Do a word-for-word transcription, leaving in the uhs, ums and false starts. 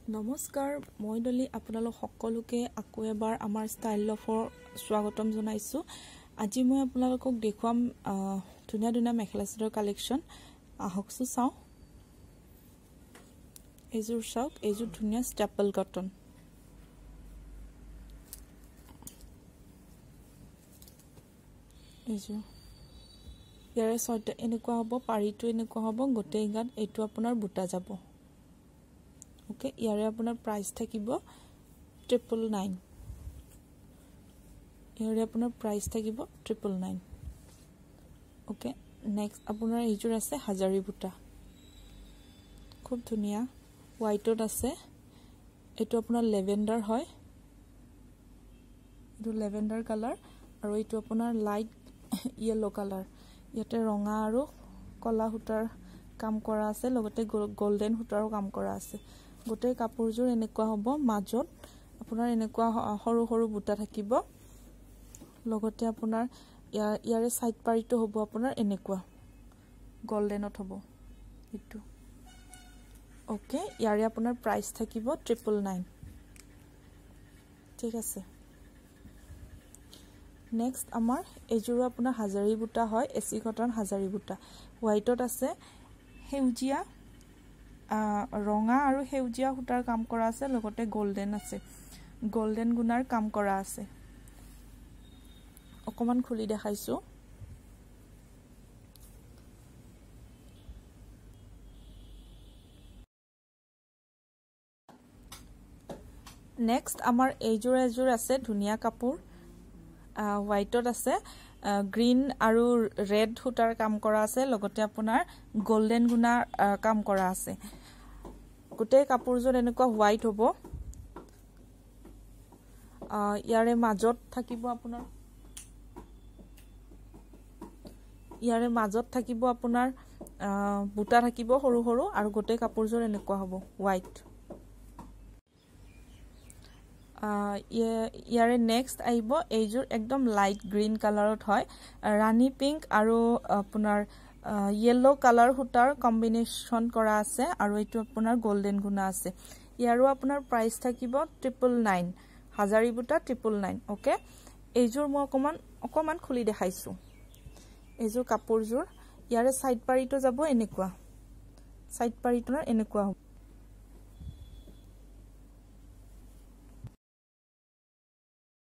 নমস্কাৰ মই দলি আপোনালোক সকলোকে আকৌ এবাৰ আমাৰ ষ্টাইল লফৰ স্বাগতম জনাইছো আজি মই আপোনালোকক দেখুৱাম ধুনীয়া ধুনীয়া মেখেলা চাদৰ কালেকচন আহকসু চাও এজুৰ চাওক এজুৰ ধুনীয়া ষ্টেপল কটন এজুৰ ইয়াৰে ছয়টা এনেকুৱা হ'ব পাৰিটো এনেকুৱা হ'ব গোটেই গাত এটো আপোনাৰ বুটা যাব ओके यारे अपना प्राइस থাকিব ट्रिपल नाइन यारे अपना प्राइस থাকিব ट्रिपल नाइन ओके नेक्स्ट अपना এইজুৰ আছে হাজাৰী বুটা খুব ধুনিয়া হোয়াইটত আছে এটো আপোনাৰ লেভেন্ডাৰ হয় এটো লেভেন্ডাৰ কালাৰ আৰু এটো আপোনাৰ লাইট ইয়েলো কালাৰ ইয়াতে ৰঙা আৰু কলা হুটাৰ কাম কৰা আছে লগতে গোল্ডেন হুটাৰো কাম কৰা আছে গোটেই কাপোৰজোৰ এনেকুৱা হ'ব মাজত আপোনাৰ এনেকুৱা সৰু সৰু বুটা থাকিব লগতে আপোনাৰ ইয়াৰে সাইড পাৰিটো হ'ব আপোনাৰ এনেকুৱা গোল্ডেনত হ'ব এটো ওকে ইয়াৰে আপোনাৰ প্ৰাইস থাকিব ट्रिपल नाइन ঠিক আছে নেক্সট আমাৰ এজোৰ আপোনাৰ হাজাৰী বুটা হয় এসি কটন হাজাৰী বুটা হোয়াইটত আছে হেউজিয়া ৰঙা আৰু হেউজিয়া হুটাৰ কাম কৰা আছে লগতে গোল্ডেন আছে গোল্ডেন গুনাৰ কাম কৰা আছে অকমান খুলি দেখাইছো নেক্সট আমাৰ এইজোৰ এজোৰ আছে ধুনিয়া কাপোৰ হোয়াইটত আছে গ্ৰীন আৰু ৰেড হুটাৰ কাম কৰা আছে লগতে আপোনাৰ গোল্ডেন গুনাৰ কাম কৰা আছে গোটেই কাপোৰজোৰ এনেকুৱা হোয়াইট হ'ব ইয়াৰে মাজত থাকিব আপোনাৰ ইয়াৰে মাজত থাকিব আপোনাৰ বুটা থাকিব সৰু সৰু আৰু গোটেই কাপোৰজোৰ এনেকুৱা হ'ব হোয়াইট ইয়াৰে নেক্সট আইব এইজোৰ একদম লাইট গ্ৰীন কালাৰত হয় ৰানী পিংক আৰু আপোনাৰ येलो কালাৰ হুটাৰ কম্বিনেশন কৰা আছে আৰু এটো আপোনাৰ গোল্ডেন গুনা আছে ইয়াৰো আপোনাৰ প্ৰাইস থাকিব ट्रिपल नाइन হাজাৰী বুটা ट्रिपल नाइन ওকে এইজোৰ মই অকমান অকমান খুলি দেখাইছো এইজোৰ কাপোৰজোৰ ইয়াৰে সাইড পাৰিটো যাব এনেকুৱা সাইড পাৰিটোৰ এনেকুৱা হ'ব